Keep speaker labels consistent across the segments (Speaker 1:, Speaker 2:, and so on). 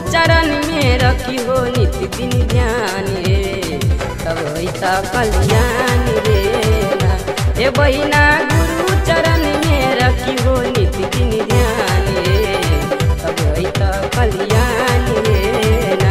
Speaker 1: चरण में रखी हो नित्य दिन ध्यान रे, तब होता कल्याण रे ना। हे बहिना गुरु चरण में रखी हो नित्य दिन ध्यान रे, तब होता कल्याण रे ना।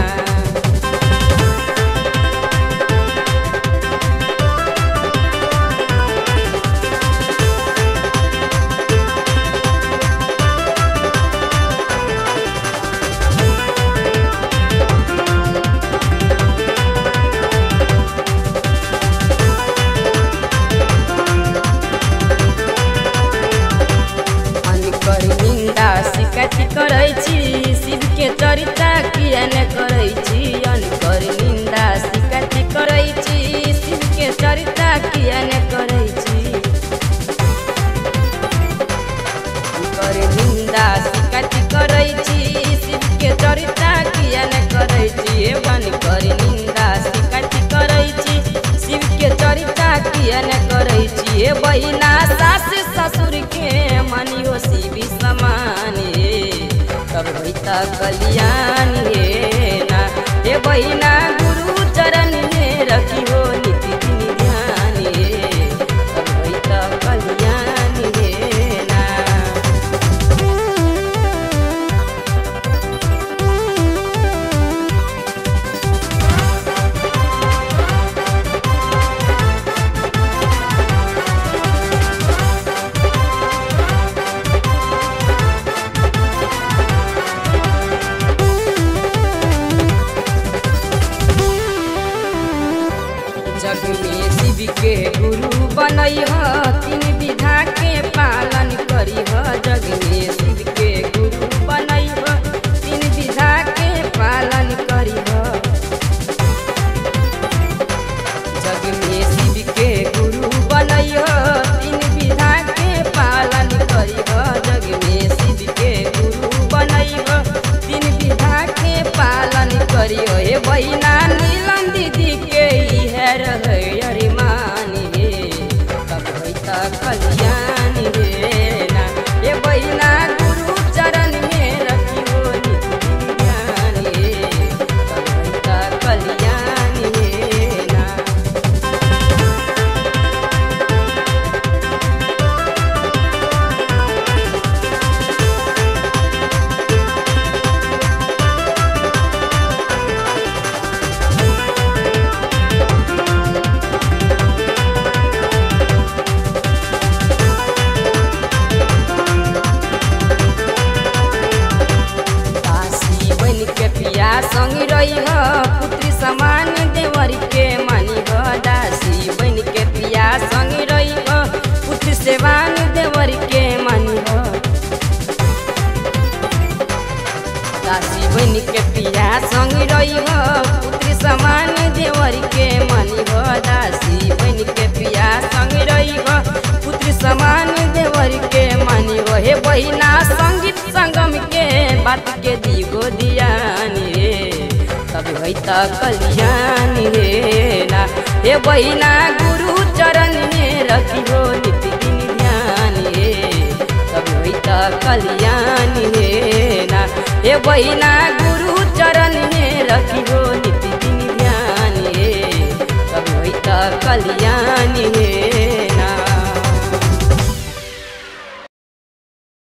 Speaker 1: शिकायत करै छी शिव के चरिता किया न करै छी, अनकर निंदा शिकायत करै छी शिव के चरिता किया न करै छी। अनकर निंदा शिकायत करै छी शिव के चरिता किया न करै छी, अनकर निंदा शिकायत करै छी शिव के चरिता किया न करै छी। हे बहिना सास ससुर के मानियो शिव समान रे, तब होता कल्याण रे ना। हे बहिना गुरु चरण में रखी हो नित्य दिन ध्यान रे, तब होता कल्याण रे ना। जग में शिव के गुरु बनई ह, तीन विधा के पालन करी ह। जग में शिव के गुरु बनई ह, तीन विधा के पालन करी ह। जग में शिव के गुरु बनई ह, तीन विधा के पालन करी ह। जग में शिव के गुरु बनई ह, तीन विधा के पालन करी ह। हे बहिना नीलम दीदी के रहे अरिमान रे, तब होता कल्याण रे ना। हे बहिना गुरु चरण में रखी हो नित्य दिन ध्यान रे, तब होता कल्याण रे ना। संग रही ह पुत्री समान देवर के मानी ह, दासी बन के पिया संग रही ह पुत्री सेवान देवर के मानी ह। दासी बन के पिया संग रही ह पुत्री समान देवर के मानी ह। दासी बन के पिया संग रही ह पुत्री समान देवर के मानी ह। हे बहिना संगीत संगम के बात के दीगो ध्यान रे, तब होता कल्याण रे ना। हे बहिना गुरु चरण में रखी हो नित्य दिन ध्यान रे, तब होता कल्याण रे ना। हे बहिना गुरु चरण में रखी हो नित्य दिन ध्यान रे, तब होता कल्याण।